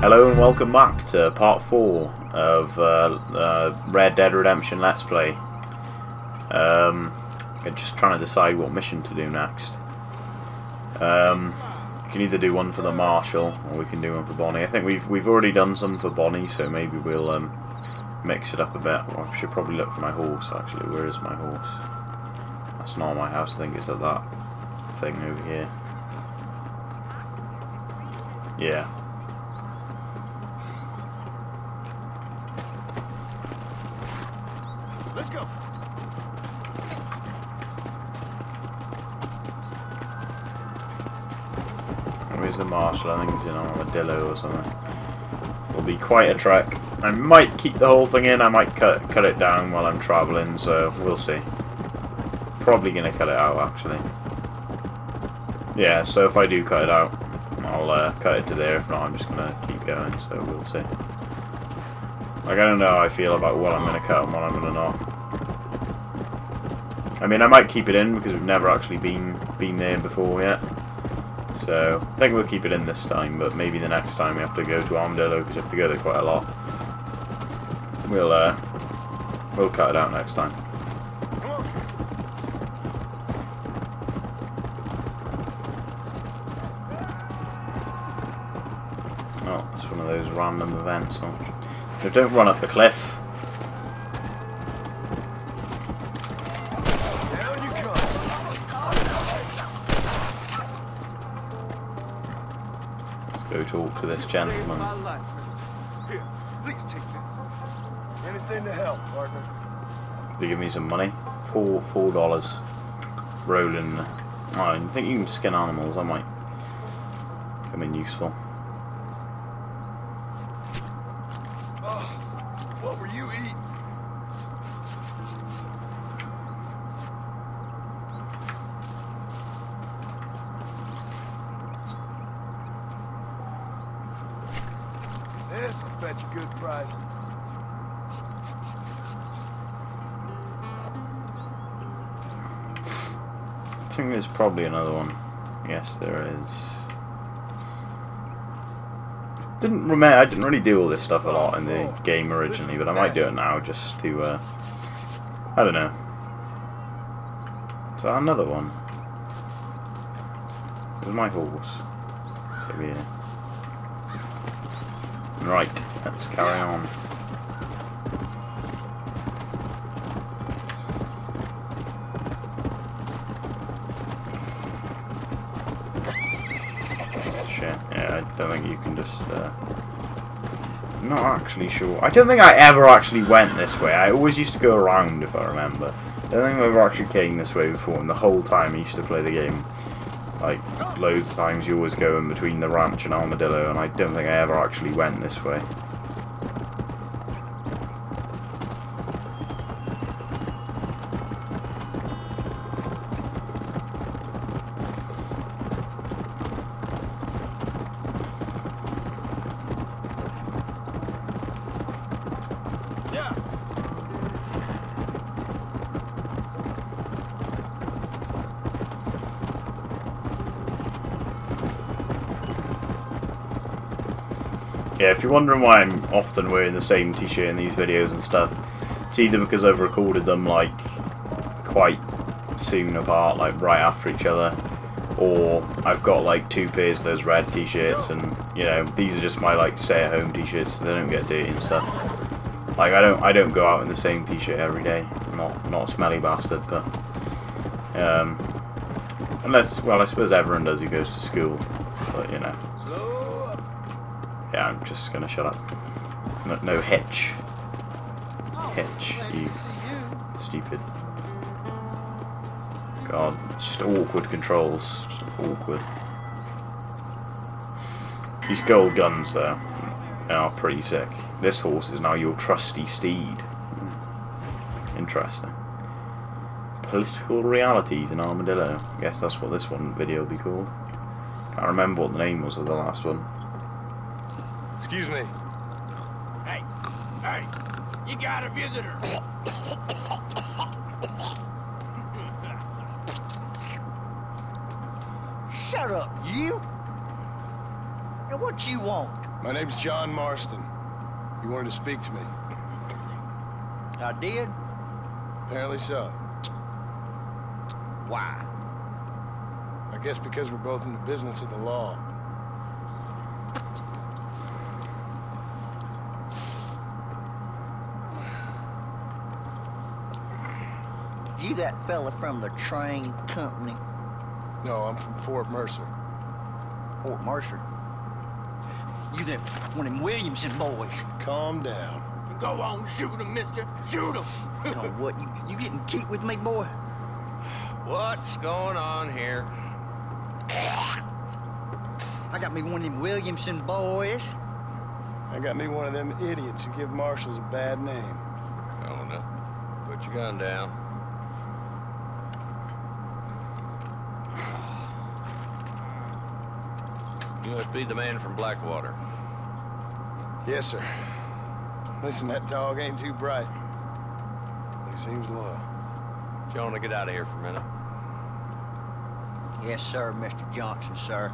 Hello and welcome back to part 4 of Red Dead Redemption Let's Play. I'm just trying to decide what mission to do next. We can either do one for the Marshal or we can do one for Bonnie. I think we've already done some for Bonnie, so maybe we'll mix it up a bit. Well, I should probably look for my horse actually. Where is my horse? That's not my house, I think it's at that thing over here. Yeah. Let's go. Where's the Marshal? I think he's in Armadillo or something. It'll be quite a trek. I might keep the whole thing in, I might cut it down while I'm travelling, so we'll see. Probably going to cut it out actually. Yeah, so if I do cut it out, I'll cut it to there. If not, I'm just going to keep going, so we'll see. Like, I don't know how I feel about what I'm going to cut and what I'm going to not. I mean, I might keep it in because we've never actually been there before yet. So, I think we'll keep it in this time, but maybe the next time we have to go to Armadillo because we have to go there quite a lot. We'll cut it out next time. Oh, it's one of those random events. So don't run up the cliff. Down you come. Go talk to this gentleman. Here, please take this. Anything to help, partner. They give me some money. $4. Rolling. Oh, I think you can skin animals. That might come in useful. What were you eating? This'll fetch a good price. I think there's probably another one. Yes, there is. I didn't really do all this stuff a lot in the game originally, but I might do it now just to, I don't know. Is that another one? Where's my horse? It's over here. Right, let's carry on. Shit, yeah, I don't think you can just, I'm not actually sure. I don't think I ever actually went this way. I always used to go around, if I remember. I don't think I ever actually came this way before, and the whole time I used to play the game, like, loads of times you always go in between the ranch and Armadillo, and I don't think I ever actually went this way. Yeah, if you're wondering why I'm often wearing the same t-shirt in these videos and stuff, it's either because I've recorded them like quite soon apart, like right after each other, or I've got like 2 pairs of those red t-shirts, and you know, these are just my like stay-at-home t-shirts, so they don't get dirty and stuff. Like I don't go out in the same t-shirt every day. I'm not a smelly bastard, but unless, well, I suppose everyone does who goes to school, but you know. Yeah, I'm just gonna shut up. No hitch. Hitch, you stupid. God, it's just awkward controls. Just awkward. These gold guns, though, are pretty sick. This horse is now your trusty steed. Interesting. Political realities in Armadillo. I guess that's what this one video will be called. Can't remember what the name was of the last one. Excuse me. Hey, you got a visitor. Shut up, you! Now what you want? My name's John Marston. You wanted to speak to me. I did? Apparently so. Why? I guess because we're both in the business of the law. You that fella from the train company? No, I'm from Fort Mercer. Fort Mercer? You that one of them Williamson boys? Calm down. Go on, shoot him, mister. Shoot him. Oh, what? You getting cute with me, boy? What's going on here? I got me one of them Williamson boys. I got me one of them idiots who give marshals a bad name. Oh, no. Put your gun down. You must be the man from Blackwater. Yes, sir. Listen, that dog ain't too bright, but he seems loyal. Jonah, get out of here for a minute. Yes, sir, Mr. Johnson, sir.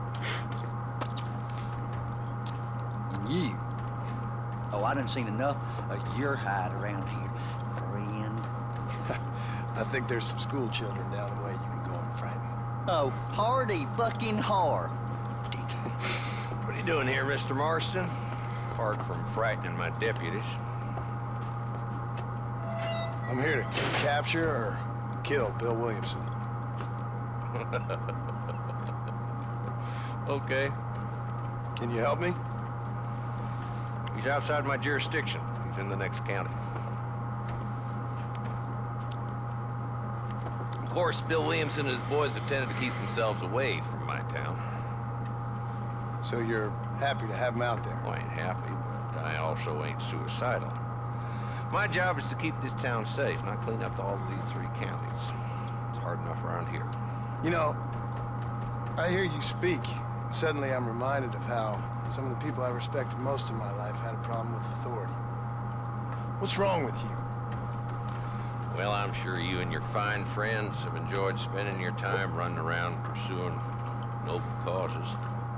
And you? Oh, I done seen enough of your hide around here, friend. I think there's some school children down the way you can go and frighten. Oh, hardy fucking har. What are you doing here, Mr. Marston? Apart from frightening my deputies. I'm here to capture or kill Bill Williamson. Okay. Can you help me? He's outside my jurisdiction. He's in the next county. Of course, Bill Williamson and his boys have tended to keep themselves away from my town. So you're happy to have him out there? I ain't happy, but I also ain't suicidal. My job is to keep this town safe, not clean up all of these 3 counties. It's hard enough around here. You know, I hear you speak. Suddenly I'm reminded of how some of the people I respected most in my life had a problem with authority. What's wrong with you? Well, I'm sure you and your fine friends have enjoyed spending your time running around pursuing noble causes.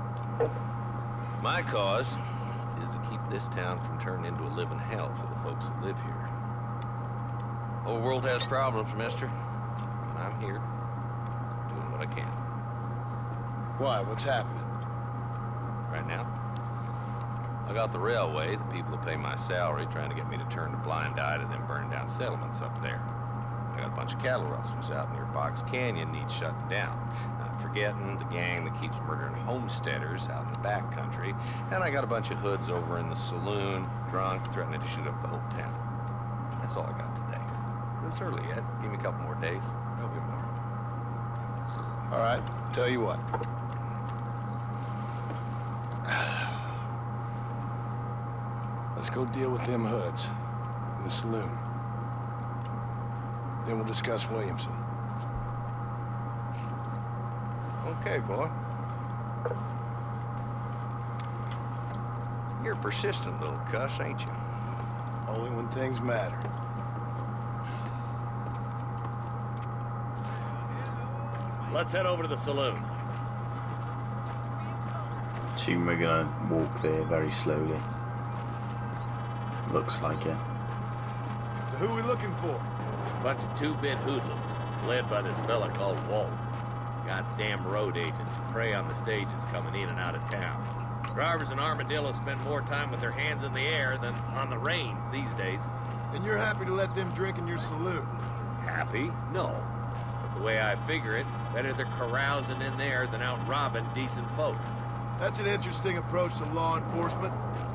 My cause is to keep this town from turning into a living hell for the folks that live here. The whole world has problems, mister. And I'm here, doing what I can. Why? What's happening? Right now, I got the railway, the people who pay my salary, trying to get me to turn a blind eye to them burning down settlements up there. I got a bunch of cattle rustlers out near Box Canyon needs shutting down. Not forgetting the gang that keeps murdering homesteaders out in the back country. And I got a bunch of hoods over in the saloon, drunk, threatening to shoot up the whole town. That's all I got today. But it's early yet. Give me a couple more days. There'll be more. All right, tell you what. Let's go deal with them hoods in the saloon. Then we'll discuss Williamson. Okay, boy. You're a persistent little cuss, ain't you? Only when things matter. Let's head over to the saloon. Assume we're gonna walk there very slowly. Looks like it. So who are we looking for? Bunch of 2-bit hoodlums, led by this fella called Walt. Goddamn road agents who prey on the stages coming in and out of town. Drivers in Armadillo spend more time with their hands in the air than on the reins these days. And you're happy to let them drink in your saloon? Happy? No. But the way I figure it, better they're carousing in there than out robbing decent folk. That's an interesting approach to law enforcement.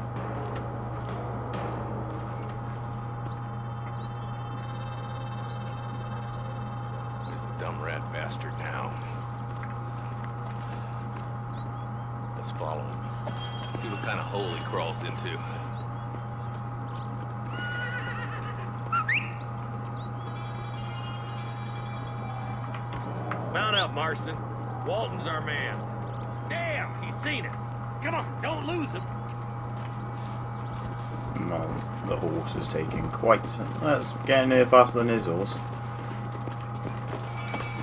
Where's the dumb rat bastard now? Let's follow him. See what kind of hole he crawls into. Mount up, Marston. Walton's our man. Damn, he's seen us. Come on, don't lose him. No, the horse is taking quite... That's getting here faster than his horse.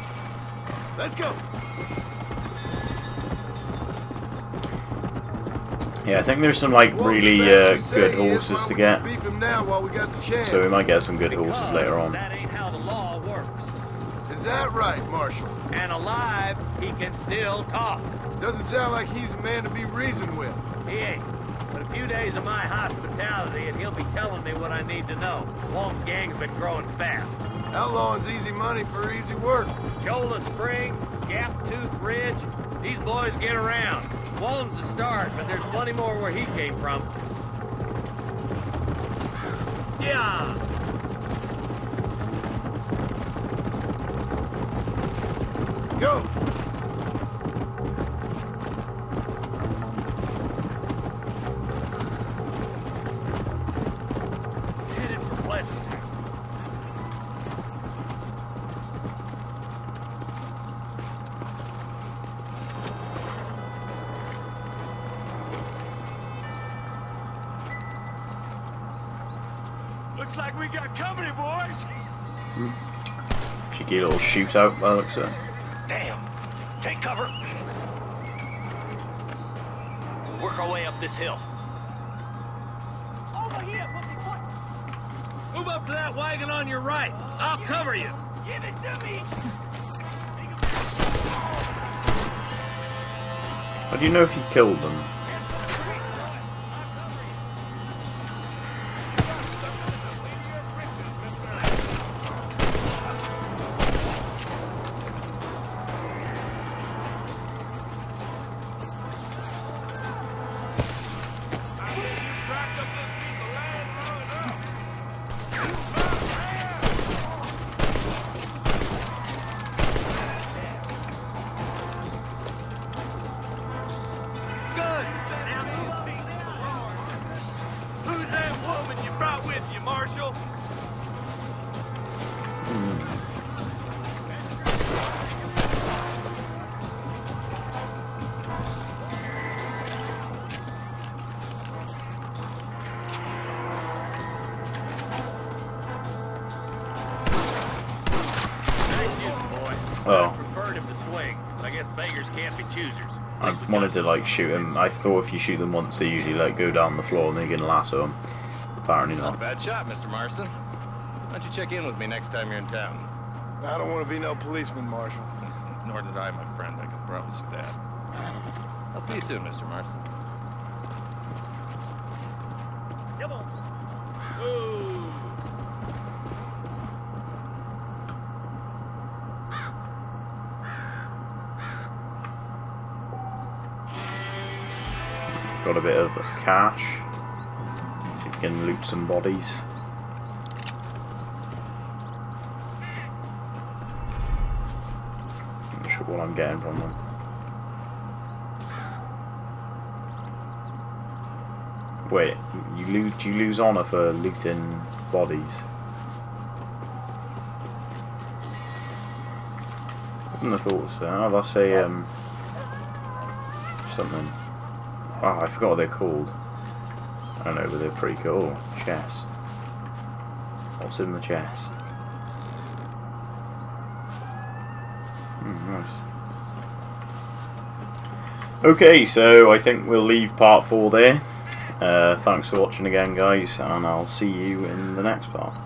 Let's go. Yeah, I think there's some like really good horses to get. So we might get some good horses later on. That ain't how the law works. Is that right, Marshal? And alive, he can still talk. Doesn't sound like he's a man to be reasoned with. He ain't. But a few days of my hospitality and he'll be telling me what I need to know. Walton's gang's been growing fast. Outlawing's easy money for easy work. Chola Springs, Gap Tooth Ridge, these boys get around. Walton's the start, but there's plenty more where he came from. Yeah! Go! Headed for Pleasant's. Looks like we got company, boys. Cheeky little shootout by the looks of it. Damn. Take cover. Work our way up this hill. Over here, move up to that wagon on your right. I'll cover you. Give it to me. How do you know if you've killed them? Who's that woman you brought with you, Marshal? Oh. Preferred him to swing. I guess beggars can't be choosers. I wanted to like shoot him. I thought if you shoot them once, they usually like go down the floor and they can lasso them. Apparently Not a not. bad shot, Mr. Marston. Why don't you check in with me next time you're in town? I don't want to be no policeman, Marshal. Nor did I, my friend. I can promise you that. I'll see you soon, Mr. Marston. Come on. Ooh. Got a bit of cash. See if you can loot some bodies. Not sure what I'm getting from them. Wait, you lose honor for looting bodies? I wouldn't have thought so. Oh, that's a something. Oh, I forgot what they're called. I don't know, but they're pretty cool. Chest. What's in the chest? Nice. Okay, so I think we'll leave part 4 there. Thanks for watching again, guys, and I'll see you in the next part.